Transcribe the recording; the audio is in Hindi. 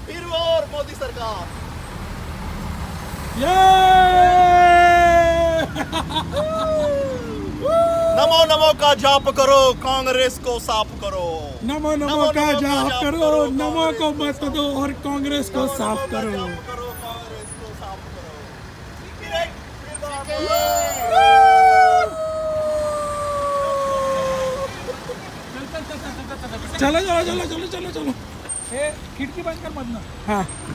फिर और मोदी सरकार। नमो नमो का जाप करो, कांग्रेस को साफ करो। नमो नमो का जाप करो, नमो को मत दो और कांग्रेस को साफ करो। चलो चलो चलो चलो चलो चलो, खिड़की बंद कर मत ना। हाँ।